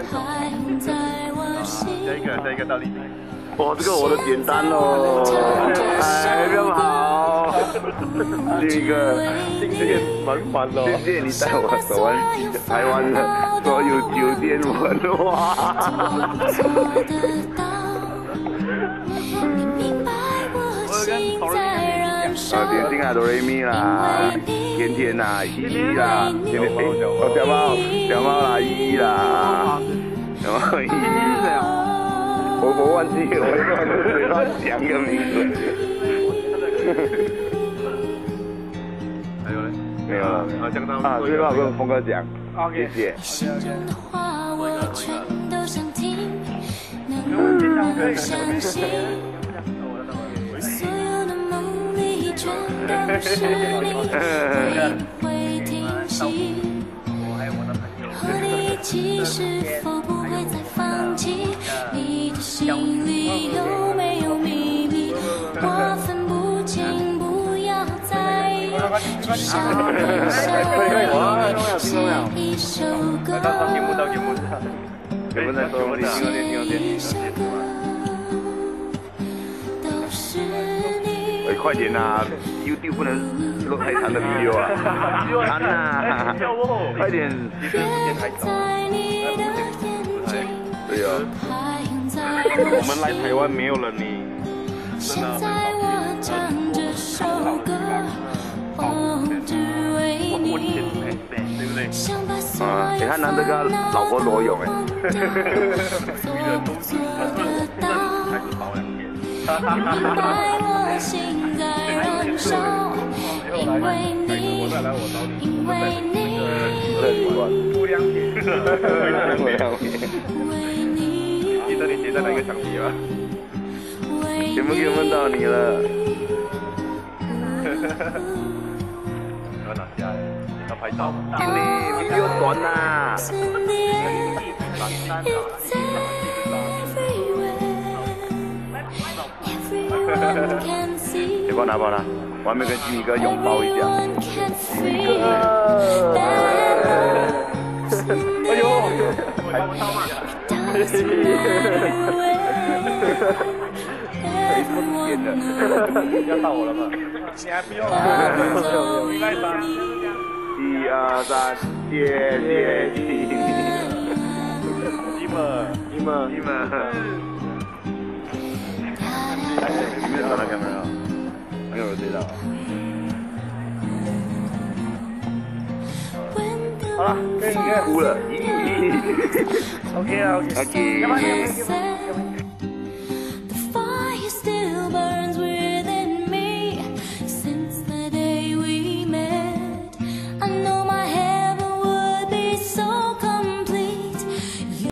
下一个到底。 哇，这个我的简单哦，哎，非常好。这个今天满满哦， 谢谢你带我走完台湾的所有酒店文化。点心啊，哆瑞咪啦，甜甜啦，依依啦，甜甜小猫啦，依依啦，小猫依依。我忘记了，我随便讲一个名字。 还有呢？ 没有了。 啊，这个啊，最后跟峰哥讲，谢谢。 其实否不会再放弃？你的心里有没有秘密？我分不清，不要在意。至少分手后写一首歌。 有没有在说？听哎，快点呐 ！YouTube 不能录太长的 video 啊！长呐！快点！对啊。 我们来台湾没有了你，真的。对不对？ 啊，你看他这个老婆裸泳哎。 因为你，因为你， 不良品，记得你写在哪个墙壁吗？ 节目给我问到你了。 要哪家？要拍照吗？ 经理，你给我短呐！别帮拿包了，我还没跟金宇哥拥抱一下。金宇哥， 哎呦，还不到吗？要到我了吗？你还不用啊？礼拜三。 1、2、3，谢谢你。 你们。 里面找到 camera， 没有人知道。好了，可以哭了。OK。